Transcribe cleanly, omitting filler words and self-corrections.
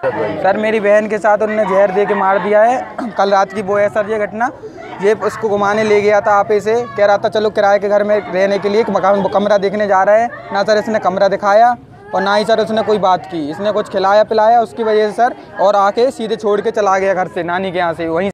Sir मेरी बहन के साथ उन्होंने जहर दे के मार दिया है। कल रात की वो है सर ये घटना। ये उसको घुमाने ले गया था आपे से, कह रहा था चलो किराए के घर में रहने के लिए एक मकान कमरा देखने जा रहे हैं। ना सर इसने कमरा दिखाया और ना ही सर उसने कोई बात की। इसने कुछ खिलाया पिलाया उसकी वजह से सर, और आके सीधे छोड़ के चला गया घर से नानी के यहाँ से। वहीं